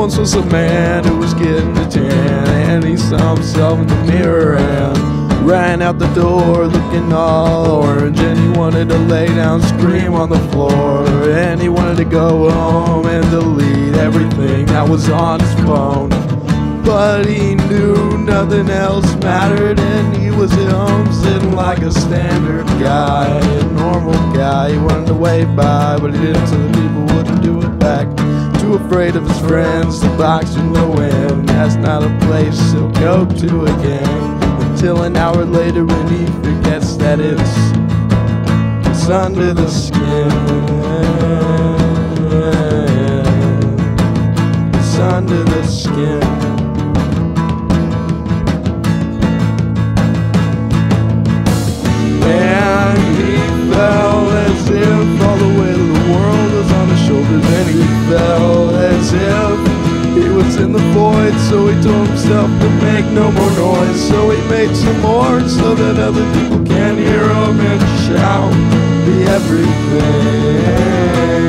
once was a man who was getting a tan, and he saw himself in the mirror and ran out the door looking all orange, and he wanted to lay down, scream on the floor, and he wanted to go home and delete everything that was on his phone. But he knew nothing else mattered, and he was at home sitting like a standard guy, a normal guy. He wanted to wave by, but he didn't, so the people wouldn't do it back. Too afraid of his friends to box him low in. That's not a place he'll go to again, until an hour later when he forgets that it's under the skin. It's under the skin. And he felt as if all the weight of the world was on his shoulders, and he felt as if he was in the void. So he told himself to make no more noise, so he made some more so that other people can hear him and shout the everything.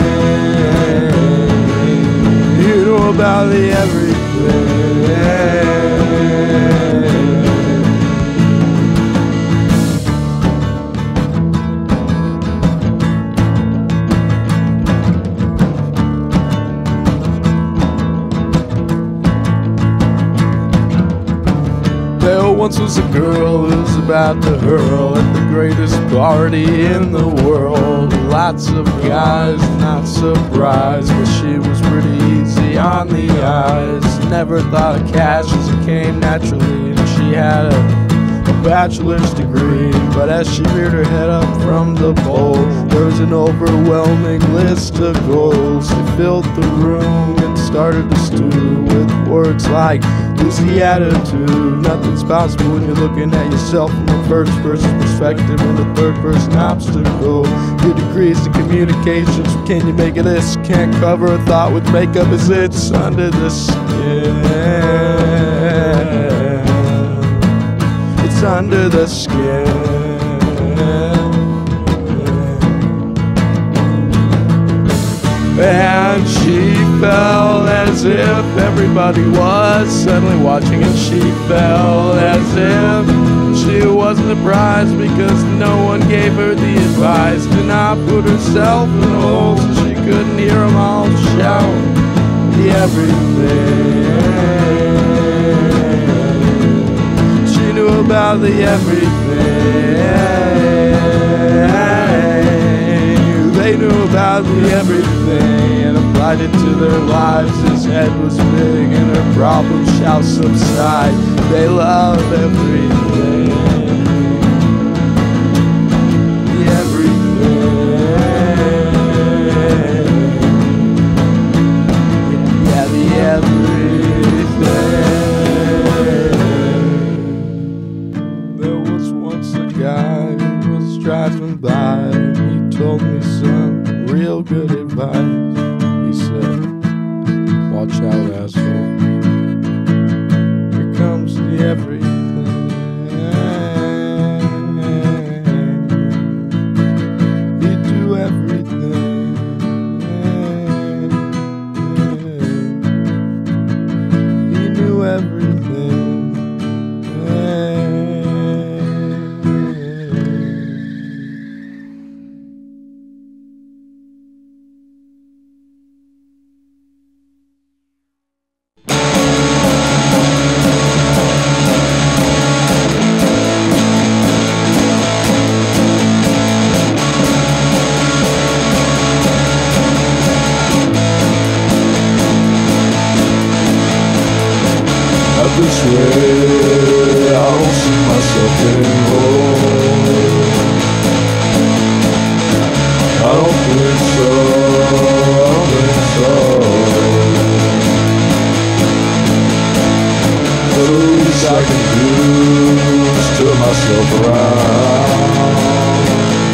You know about the everything. There once was a girl who was about to hurl at the greatest party in the world. Lots of guys not surprised, but she was pretty easy on the eyes. Never thought of cash as it came naturally, and she had a bachelor's degree. But as she reared her head up from the bowl, there was an overwhelming list of goals. She filled the room and started to stew with words like lose the attitude. Nothing's possible when you're looking at yourself from a first person perspective and a third person obstacle. Your degrees in communications, can you make it this? Can't cover a thought with makeup as it's under the skin. It's under the skin. And she felt as if everybody was suddenly watching, and she felt as if she wasn't a prize because no one gave her the advice to not put herself in a hole so she couldn't hear them all shout the everything. She knew about the everything. They knew about the everything and applied it to their lives. His head was big and her problems shall subside. They love everything. The everything. Yeah, the everything. There was once a guy who was driving by. Told me some real good advice. He said, watch out, asshole. Here comes the everything. He'd do everything. He knew everything. This way, I don't see myself anymore. I don't think so, I don't think so. The least I can do is turn myself around.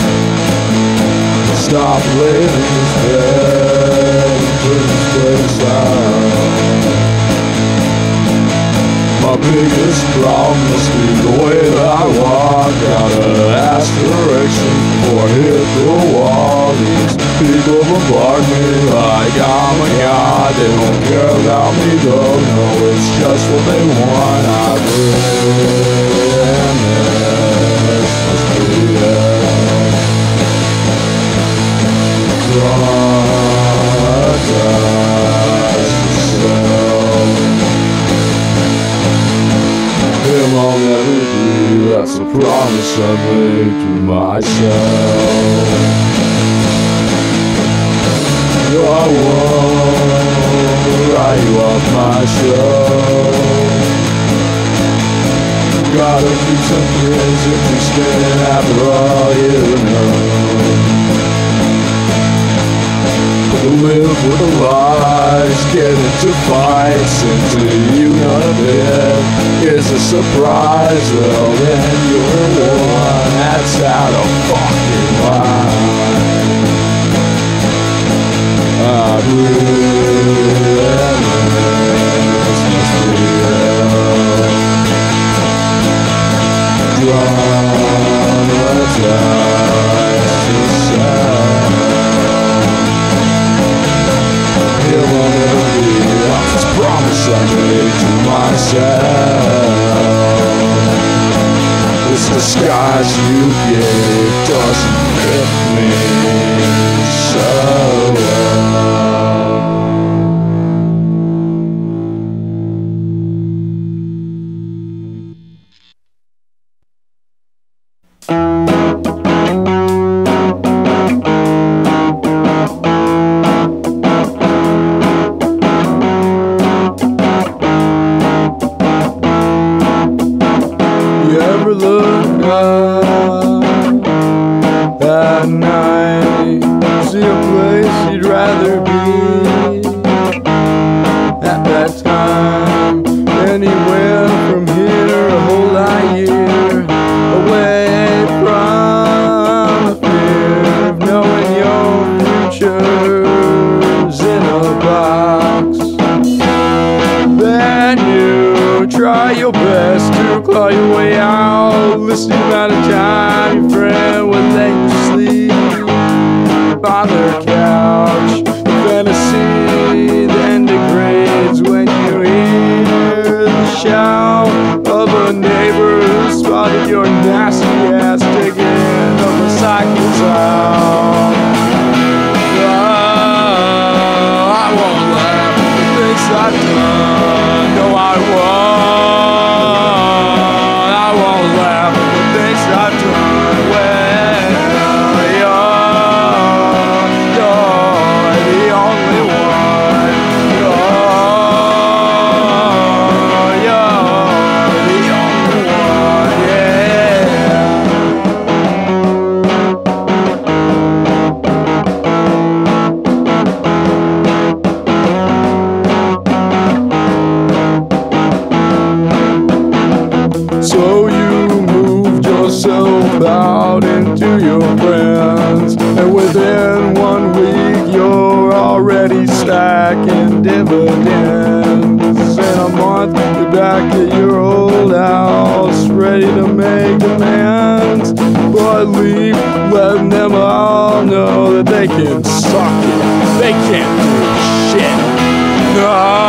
Stop laying in this bed and turn this place out. My biggest problem is the way that I walk. Got an aspiration before I hit the wall. These people bombard me like I'm a god. They don't care about me though, no, it's just what they want. I believe in this must be it. Traumatized myself. Him I'll never be, that's a promise I made to myself. I won't write you off my show. Gotta keep some things interesting after all you know. Live with the lies, get into fights, into you none of it is a surprise. Well then you're the one that's out of fucking line. I believe this must be real. Dramatize yourself. It will never be, that's this promise I made to myself. This disguise you gave doesn't fit me so well. Look up at night, see a place you'd rather be at that time. Anywhere from here, a whole lot year away from the fear of knowing your future's in a box. Then you try your best to claw your way out. Listening about a time your friend would let you sleep on their couch. The fantasy then degrades when you hear the shout of a neighbor who spotted your nasty ass taking motorcycles out. Oh, I won't laugh at the things I've done. No, I won't. So you moved yourself out into your friends, and within 1 week you're already stacking dividends. In a month you're back at your old house, ready to make amends. But leave, letting them all know that they can suck it, they can't do shit. No,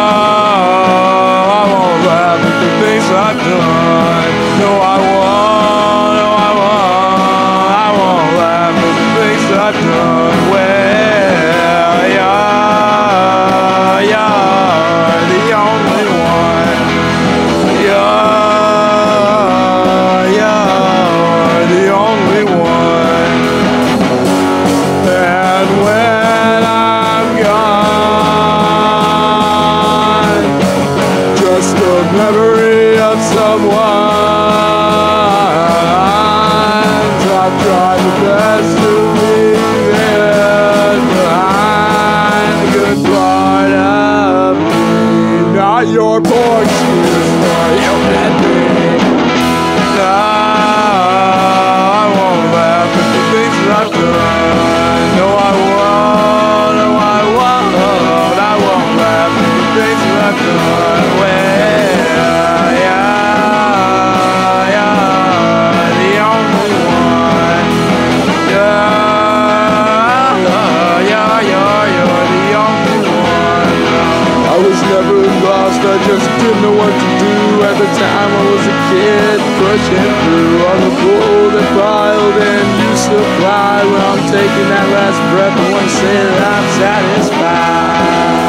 I won't laugh at the things I've done. No, I won't, no, I won't laugh at the things I've done. Well, you're the only one. You're the only one. And when I'm gone, just a memory of someone. I've tried the best to leave it behind. The good part of me, not your poor excuse for you and me. No, I won't laugh at the things that I've done. No, I won't, no, I won't. I won't laugh at the things that I've done. Well, yeah. at the time I was a kid, pushing through all the bull that piled in new supply. When I'm taking that last breath, I want to say that I'm satisfied.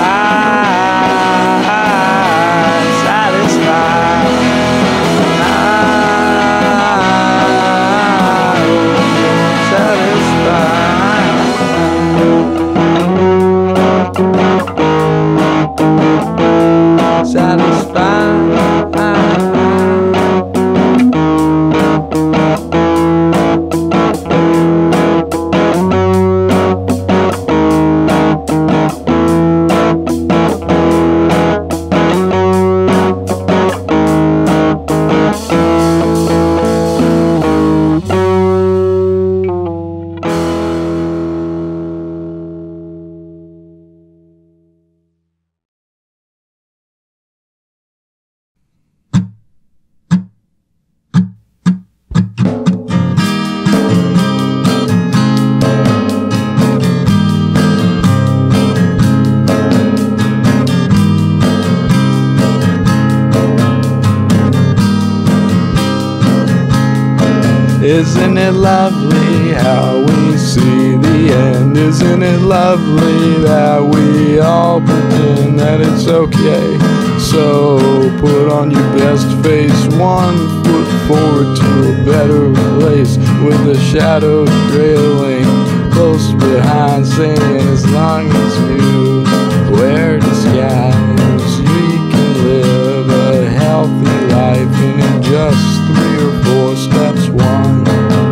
Isn't it lovely how we see the end? Isn't it lovely that we all pretend that it's okay? So put on your best face, 1 foot forward to a better place, with the shadow trailing close behind, saying as long as you wear disguise, we can live a healthy life in just 3 or 4 steps. 1,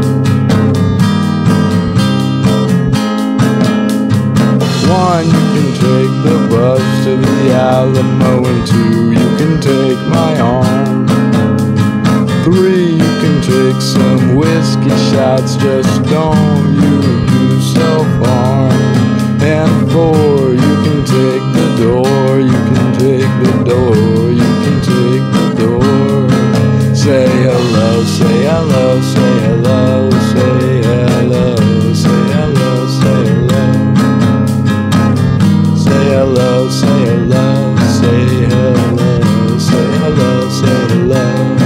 you can take the bus to the Alamo, and 2, you can take my arm. 3, you can take some whiskey shots, just don't you do self-harm. And 4, you can take the door, you can take the door, you can take the door. Say hello, say hello, say hello, say hello, say hello, say hello. Say hello, say hello, say hello, say hello, say hello.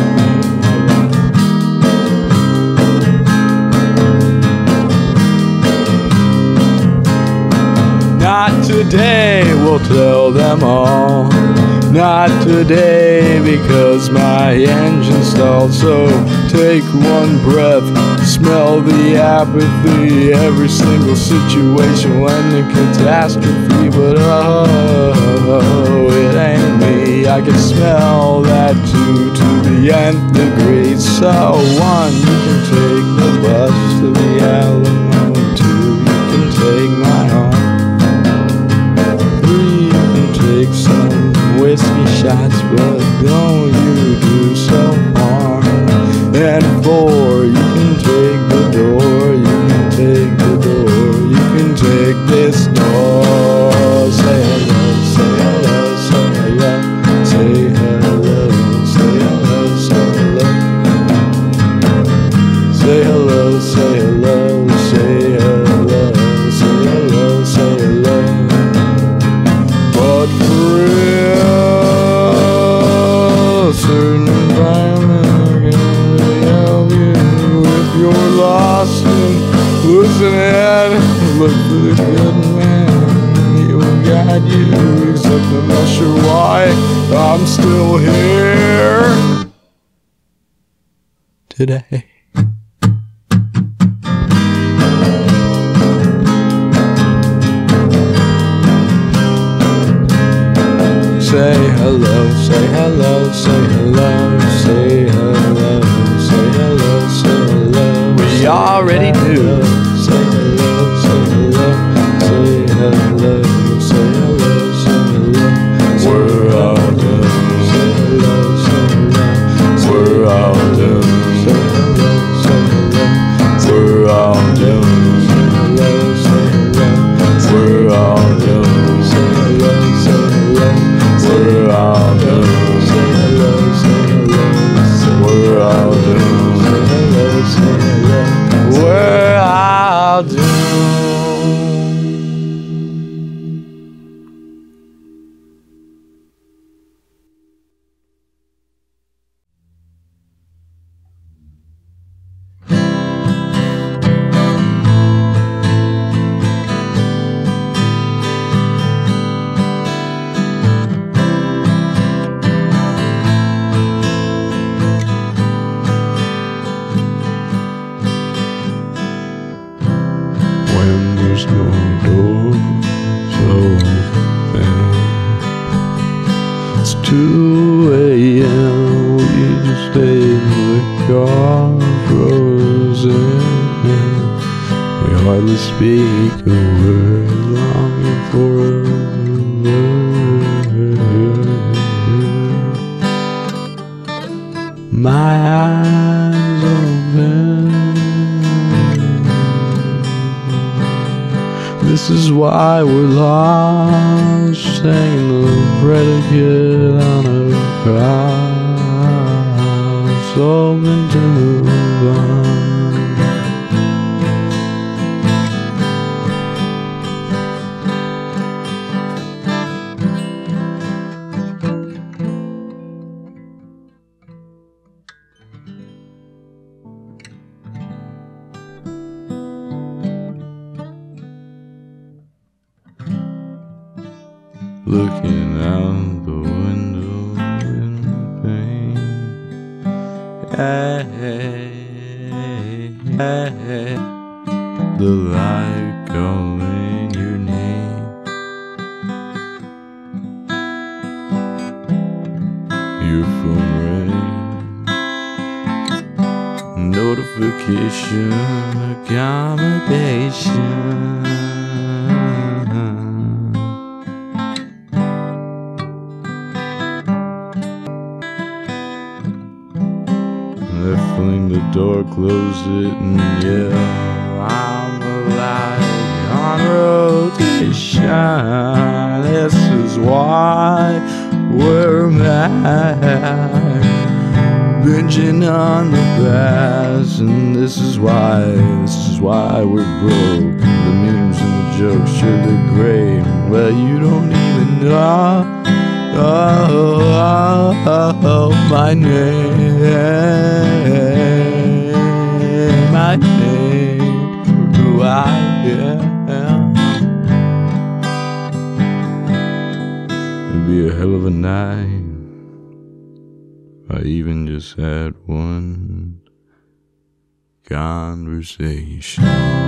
Not today, we'll tell them all. Not today, because my engine stalled. So take 1 breath, smell the apathy. Every single situation when the catastrophe. But oh, it ain't me. I can smell that too, to the nth degree. So 1, you can take the bus to the Alamo. 2, you can take my arm. 3, you can take some whiskey shots, but don't you do self-harm. And 4, you can take the door, you can take the door, you can take this door. Say hello, say hello, say hello, say hello, say hello, say hello. Say hello, say hello, say hello, say hello, say hello. But for real, certain environment can really help you if you're lost and losing it. Look for the good man, he will guide you. Except I'm not sure why I'm still here today. Say hello, say hello, say hello, say hello, say hello, say hello. We already do. Say hello, say hello, say hello, say hello, say hello. We're all doomed. Say hello, say hello. We're all doomed. Say hello, say hello. We're all doomed. Say hello, say hello. We're all doomed. Say hello, say hello. We're all doomed. Say hello, say hello. We're all doomed. Say hello, say hello. We're all doomed. speak a word, longing for a word. My eyes open. This is why we're lost, hanging the predicate on a cross, hoping to move on. Looking out the window in pain. The light calling your name. Your phone rang. Notification, accommodation. They fling the door, close it, and yell, I'm alive on rotation. This is why we're mad, binging on the past. And this is why we're broke. The memes and the jokes, sure they're great. Well, you don't even know my name, who I am. It'd be a hell of a night. I even just had one conversation.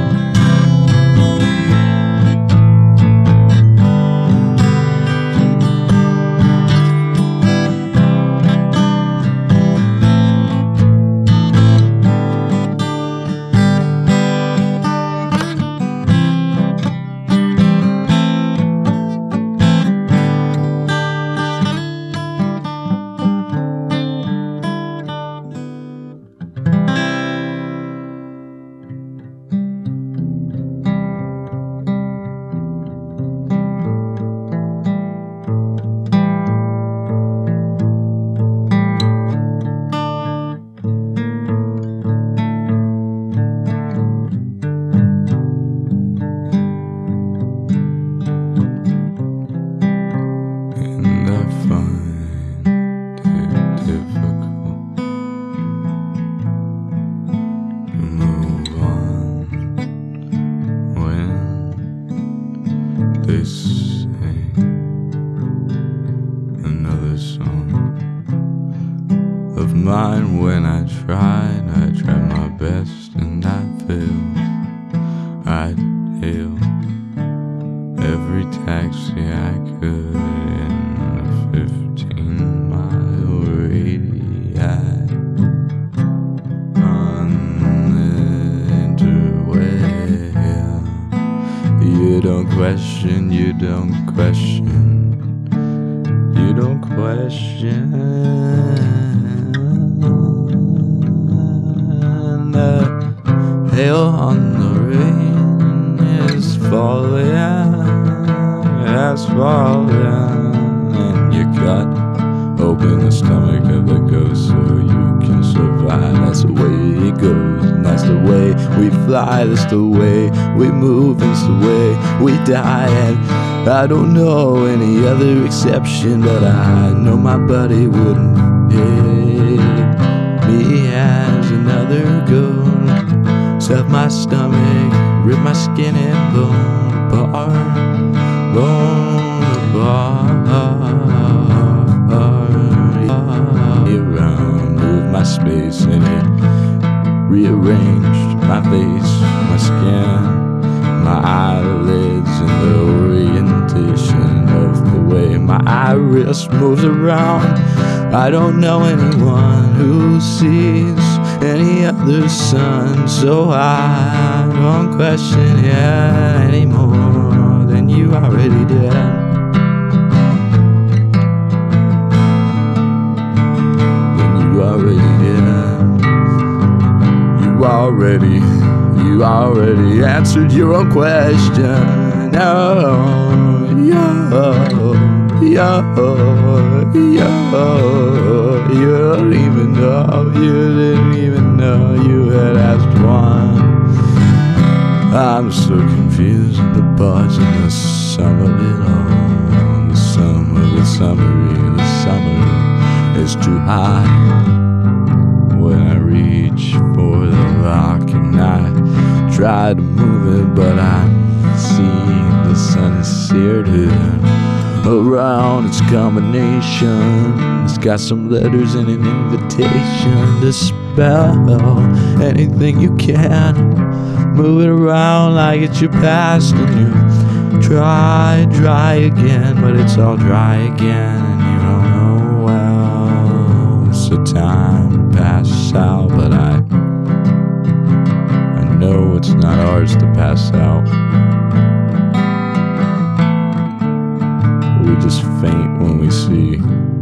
They sang another song of mine. When I tried my best and I failed. I'd hail every taxi I could in a 15-mile radius on the interweb. You don't question, you don't question, you don't question. The hail on the rain is falling, it's falling, and you cut open the stomach of the ghost so you can survive. That's the way it goes, and that's the way we fly, that's the way we move, that's the way we die. And I don't know any other exception, but I know my buddy wouldn't hit me as another goat. Stuff my stomach, rip my skin and bone apart, bone apart. Around, move my space and it rearranged my face, my skin, my eyelids, and the orientation of the way my iris moves around. I don't know anyone who sees any other sun. So I don't question you any more than you already did. You already answered your own question. No, you don't even know, you didn't even know you had asked one. I'm so confused with the parts in the sum of it all. The sum of the summary, the summary is too high. When I reach for the rock and I try to move it, but I see the sun is seared around its combination. It's got some letters and an invitation to spell anything you can. Move it around like it's your past, and you try again, but it's all dry again, and you don't know, well, it's the time to pass out, but I know it's not ours to pass out. We just faint when we see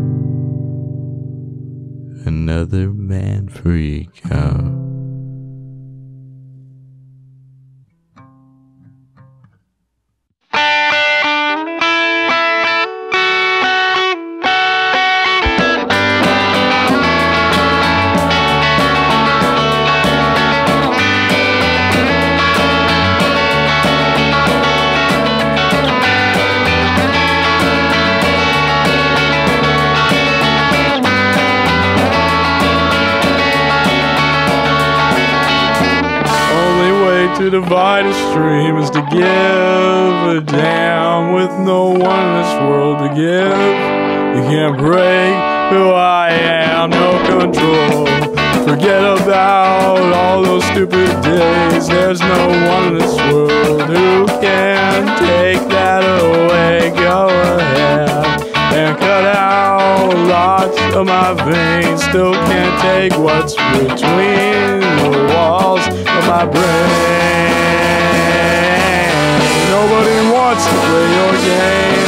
another man freak out. To divide a stream is to give a damn with no one in this world to give. You can't break who I am, no control. Forget about all those stupid days. There's no one in this world who can take that away. Go ahead and cut out lots of my veins. Still can't take what's between the walls of my brain. Nobody wants to play your game.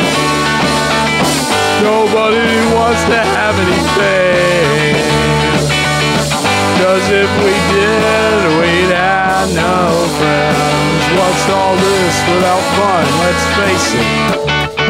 Nobody wants to have any fame. 'Cause if we did, we'd have no friends. What's all this without fun? Let's face it.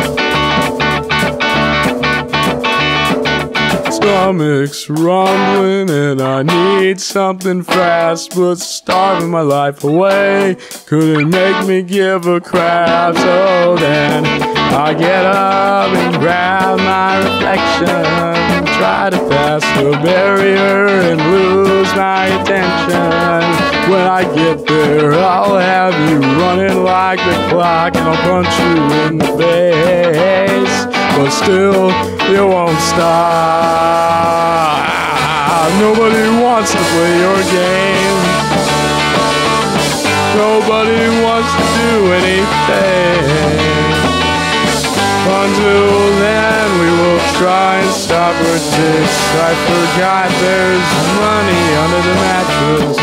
Stomach's rumbling and I need something fast, but starving my life away couldn't make me give a crap. So then I get up and grab my reflection, try to pass the barrier and lose my attention. When I get there, I'll have you running like the clock, and I'll punch you in the face, but still you won't stop. Nobody wants to play your game. Nobody wants to do anything. Until then we will try and stop our dicks. I forgot there's money under the mattress.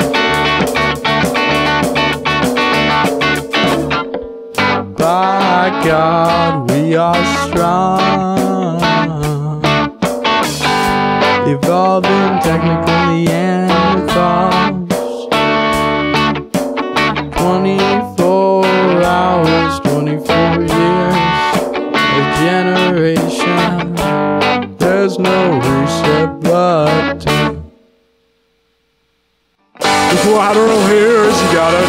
By God, we are strong, evolving technically Neanderthals. 24 hours, 24 years, a generation. There's no reset button. The collateral here is you gotta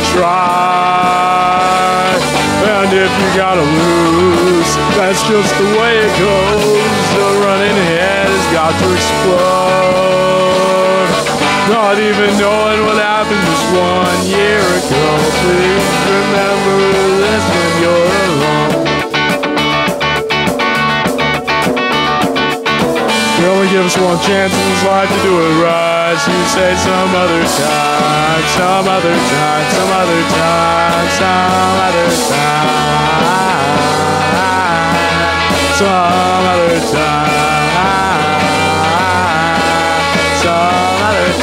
try, and if you gotta lose, that's just the way it goes. The running head has got to explode. Not even knowing what happened just 1 year ago. Please remember this when you're alone. You only give us one chance in this life to do it right. So you say some other time, some other time, some other time, some other time, some other time, some other time.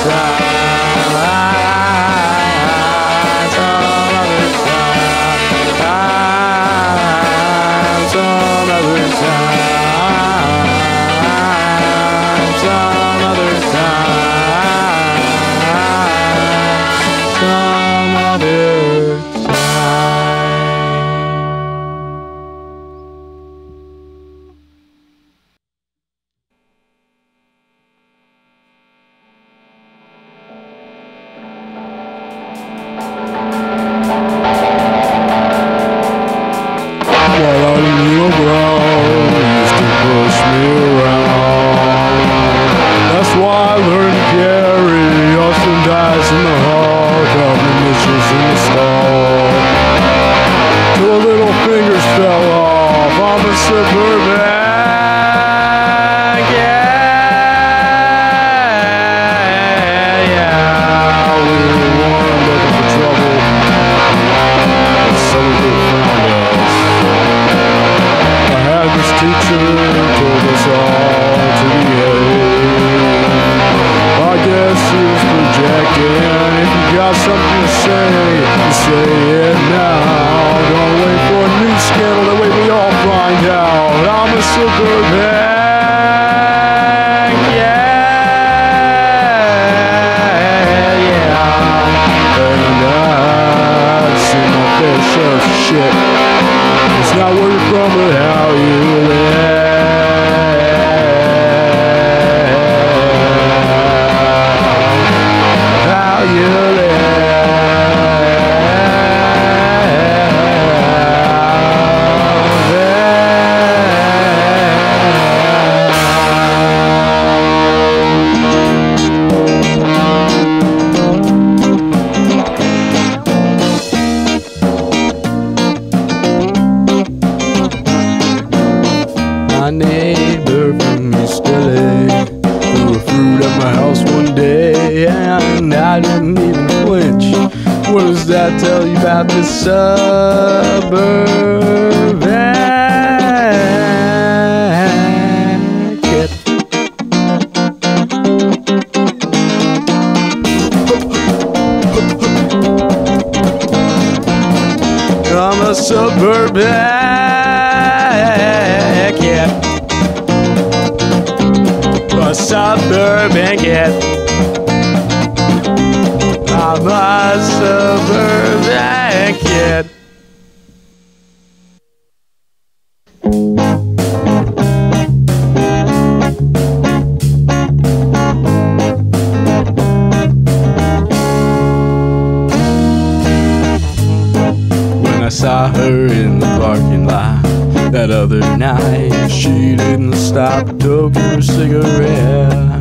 Saw her in the parking lot that other night. She didn't stop to toke her cigarette.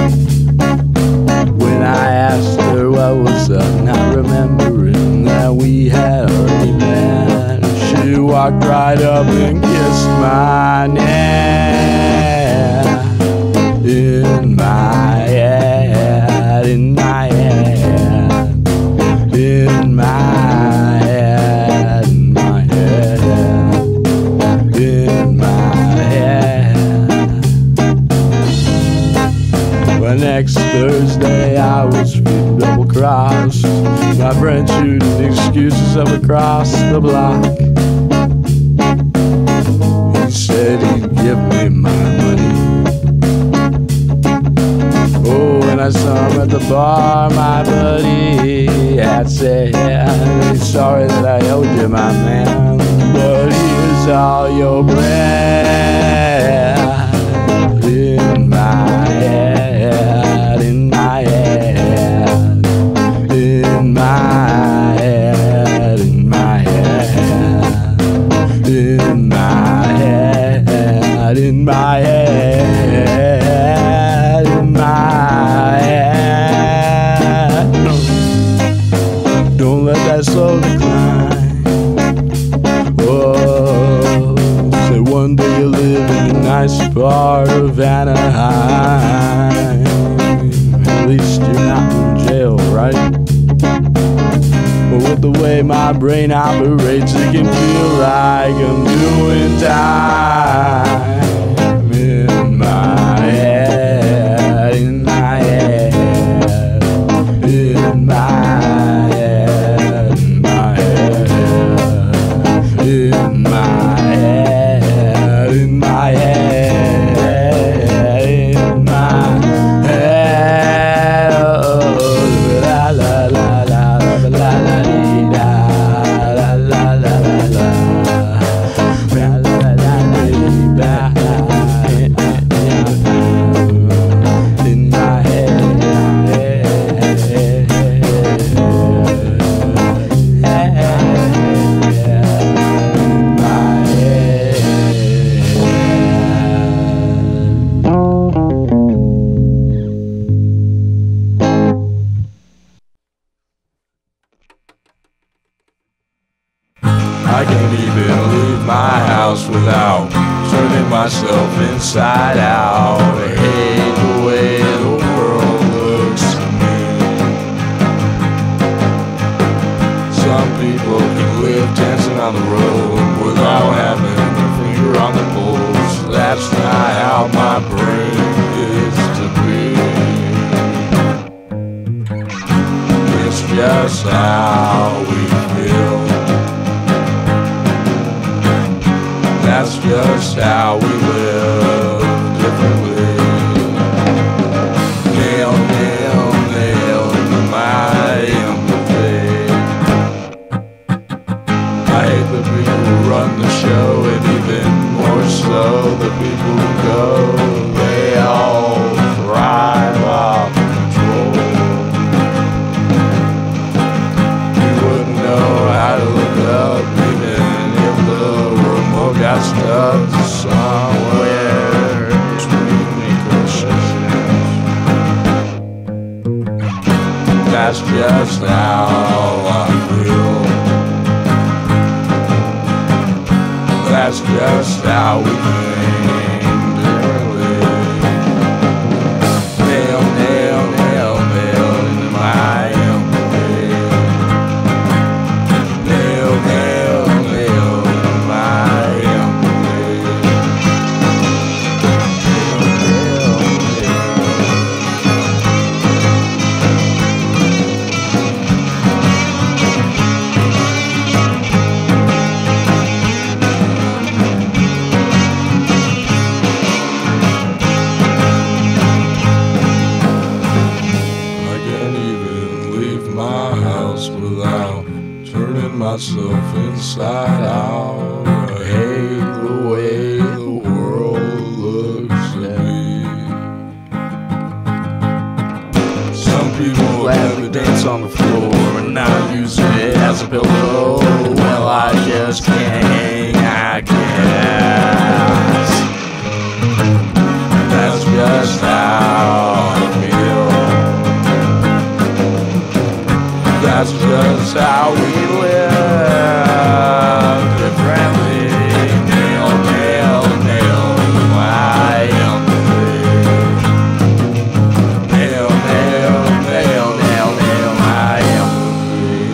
When I asked her what was up, not remembering that we had already met, she walked right up and kissed my neck. In my head, in my head, in my head, in my head, in my head. But next Thursday I was feeling double-crossed. My friend shooting excuses up across the block. He said he'd give me my money. Oh, when I saw him at the bar, my buddy had said, he's sorry that I owed you, my man, but here's all your bread. In my head, in my head, in my head, in my head, in my head, in my head, in my head. Don't let that slow decline. Oh, say one day you'll live in a nice part of Anaheim. At least you're not in jail, right? But with the way my brain operates, it can feel like I'm doing time. In my head, in my head, I can't even leave my house without turning myself inside out. I hate the way the world looks to me. Some people can live dancing on the road without having their finger on the pulse. That's not how my brain is to be. It's just how we feel. That's just how we live differently. Nail, nail, nail into my empathy. I hate the people who run the show, and even more so the people who go. They all thrive off control. You wouldn't know how to look up even if the remote got stuck somewhere between the cushions. That's just how I feel. That's just how we think differently. Nail, nail, nail, nail into my empathy. Nail, nail, nail into my empathy. Without turning myself inside out. I hate the way the world looks at me. Some people gladly dance on the floor and not use it as a pillow. Well, I just can't hang, I guess. That's just how I feel. That's just how we live differently. Nail, nail, nail into my empathy. Nail, nail, nail, nail, nail my empathy.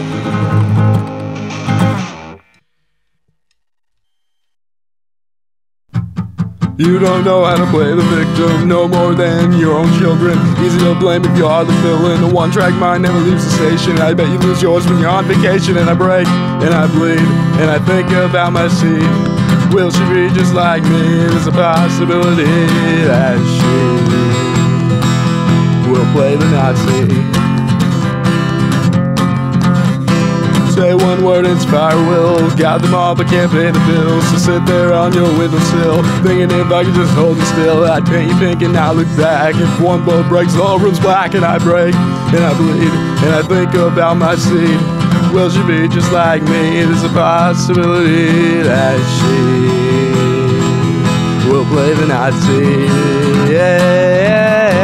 You don't know how to play the victim, no more than your own children. Easy to blame if you're the villain. The one-track mind never leaves the station. I bet you lose yours when you're on vacation. And I break, and I bleed, and I think about my seed. Will she be just like me? There's a possibility that she will play the Nazi. Say one word, inspire will. Got them all, but can't pay the bills. So sit there on your windowsill, thinking if I could just hold you still, I'd paint you pink and not look back. If one bullet breaks, the whole room's black. And I break, and I bleed, and I think about my seed. Will she be just like me? There's a possibility that she will play the Nazi. Yeah.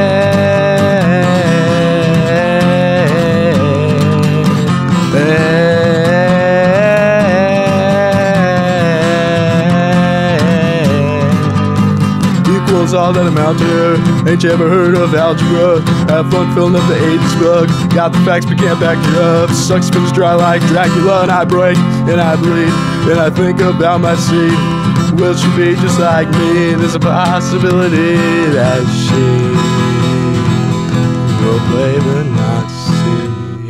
Equals all that amount to. Ain't you ever heard of algebra? Have fun filling up the 80s book. Got the facts but can't back it up. Sucks spins dry like Dracula. And I break, and I bleed, and I think about my seed. Will she be just like me? There's a possibility that she will play the Nazi.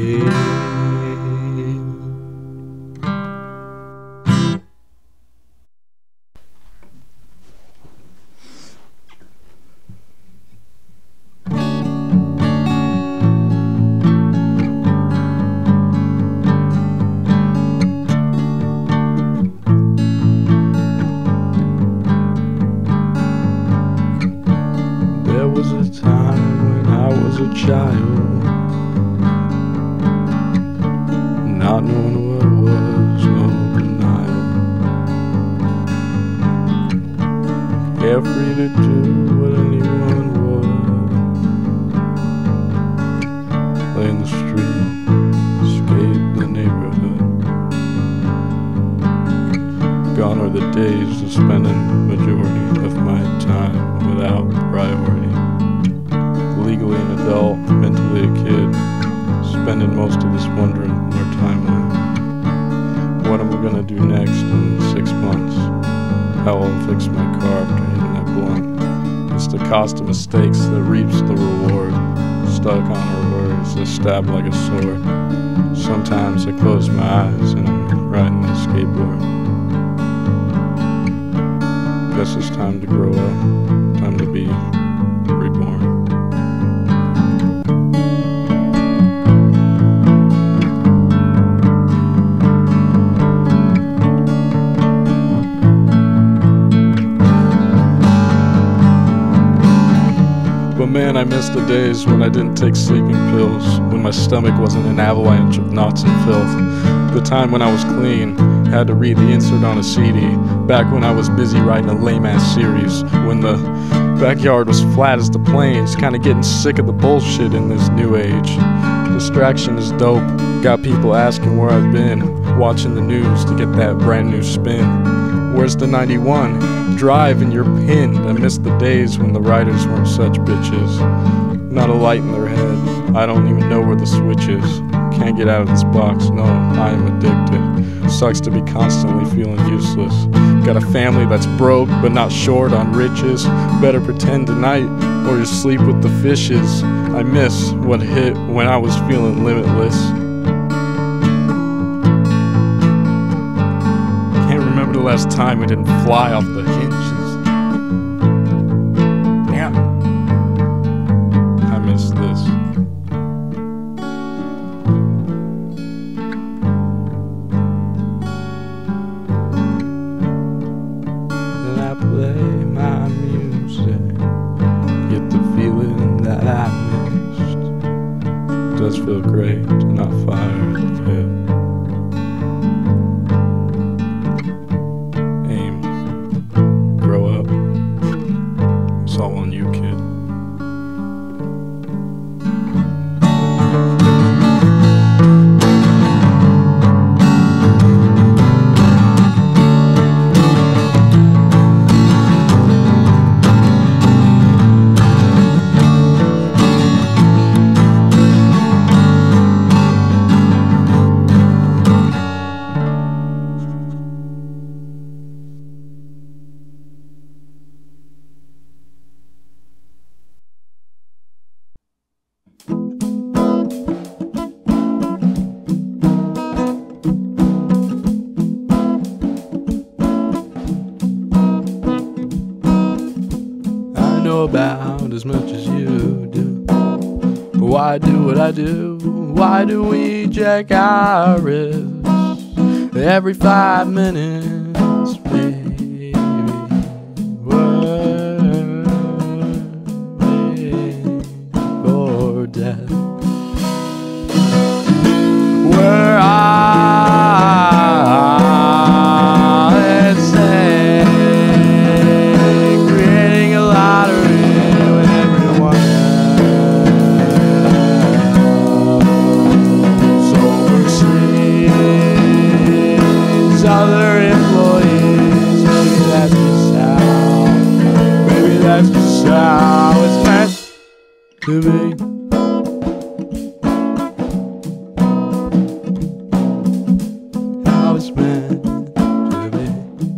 There was a time when I was a child, not knowing what was, no denial, carefree to do what anyone would, play in the street, escape the neighborhood. days of spending majority of my time without priority. Legally an adult, mentally a kid, spending most of this wondering where time went. What am I gonna do next in 6 months? How I'll fix my car after hitting that blunt. It's the cost of mistakes that reaps the reward. Stuck on her words that stab like a sword. Sometimes I close my eyes and I'm riding that skateboard. Guess it's time to grow up, time to be reborn. But man, I miss the days when I didn't take sleeping pills, when my stomach wasn't an avalanche of knots and filth. The time when I was clean, had to read the insert on a CD. Back when I was busy writing a lame-ass series. When the backyard was flat as the plains, kinda getting sick of the bullshit in this new age. Distraction is dope, got people asking where I've been, watching the news to get that brand new spin. Where's the 91? Drive and you're pinned. I miss the days when the riders weren't such bitches. Not a light in their head, I don't even know where the switch is. Can't get out of this box, no, I am addicted. Sucks to be constantly feeling useless. Got a family that's broke but not short on riches. Better pretend tonight or you sleep with the fishes. I miss what hit when I was feeling limitless. Can't remember the last time we didn't fly off the hinges. Damn, I miss this. Then I play my music, get the feeling that I missed. It does feel great to not fire the pit. Grow up. It's all on you, kid. About as much as you do. Why do what I do? Why do we check our wrists every 5 minutes, baby? We're waiting for death. We're other employees, maybe that's just how it's meant to be. How it's meant to be.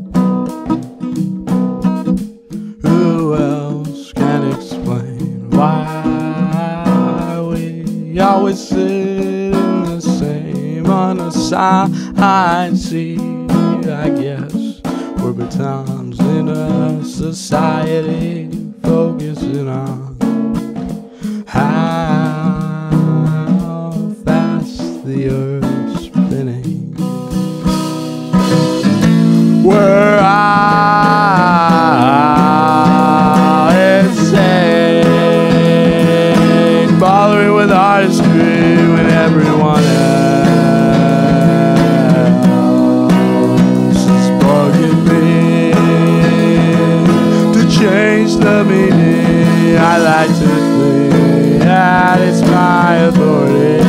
Who else can explain why we always sit in the same unassigned seat? I guess we're batons in a society focusing on how fast the earth's spinning. We're out insane, bothering with artistry when everyone else change the meaning. I like to think that it's my authority,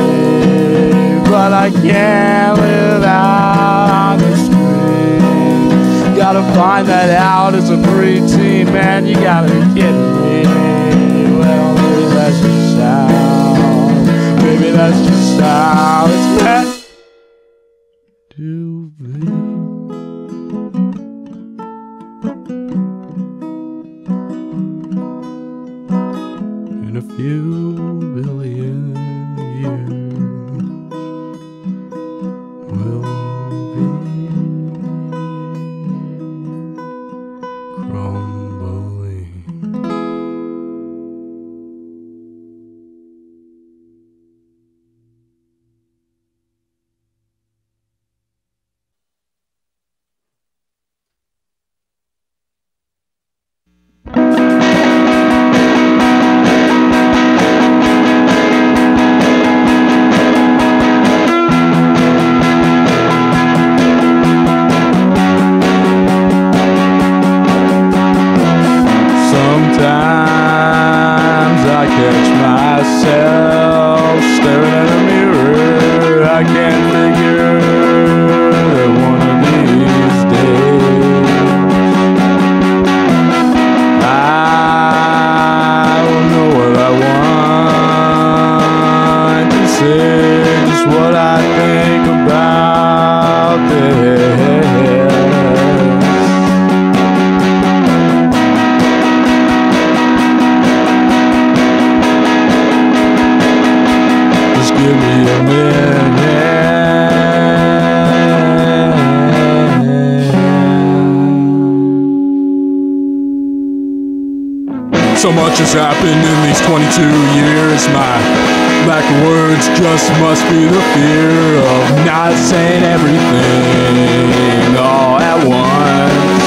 but I can't live out on the screen. Gotta find that out as a preteen, man, you gotta be kidding me. Well, maybe that's just how, maybe that's just how it's meant to be. In a few billion years, we'll be crumbling. Sometimes I catch myself staring at a mirror. I can't figure that one of these days I will know what I want to say, just what I think about this. Give me a minute. So much has happened in these 22 years. My lack of words just must be the fear of not saying everything all at once.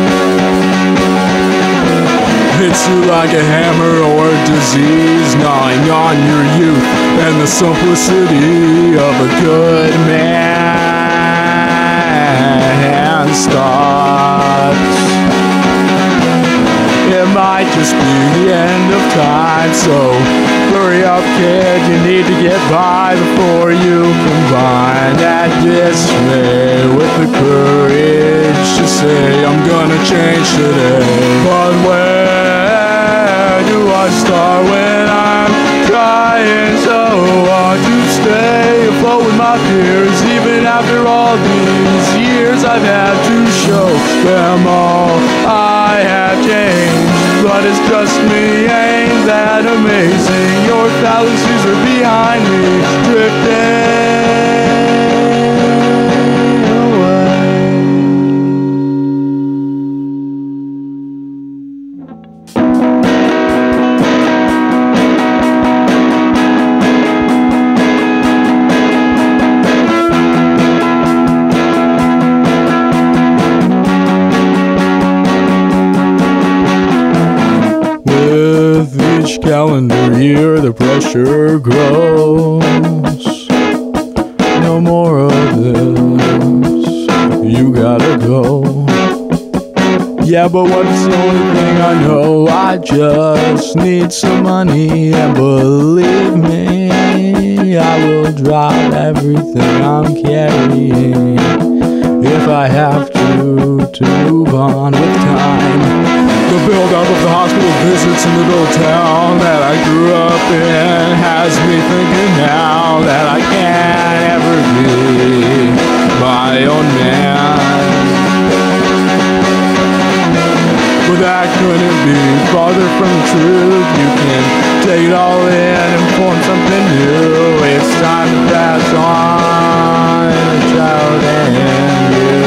Hits you like a hammer or a disease, gnawing on your youth and the simplicity of a good man's thoughts. It might just be the end of time, so hurry up, kid, you need to get by before you combine that dismay with the courage to say I'm gonna change today. But where do I start when I'm trying so hard to stay afloat with my peers? Even after all these years I've had to show them all I have changed, but it's just me, ain't that amazing? Your fallacies are behind me, drifting calendar year, the pressure grows. No more of this, you gotta go. Yeah, but what's the only thing I know? I just need some money, and believe me, I will drop everything I'm carrying if I have to move on with time. The build-up of the hospital visits in the little town that I grew up in has me thinking now that I can't ever be my own man. But that couldn't be farther from the truth. You can take it all in and form something new. It's time to pass on a child and you.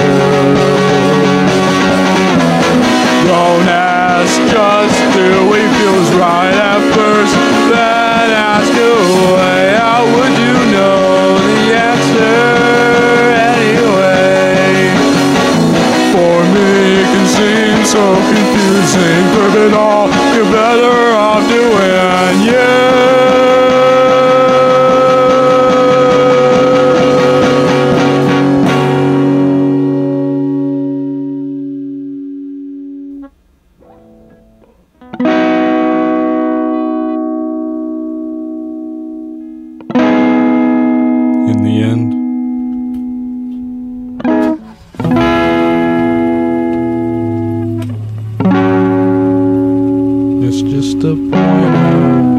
Don't ask just do we feels right at first, then ask away. How would you know the answer anyway? For me it can seem so confusing, prove it all, you're better off doing you. In the end, just a pointer.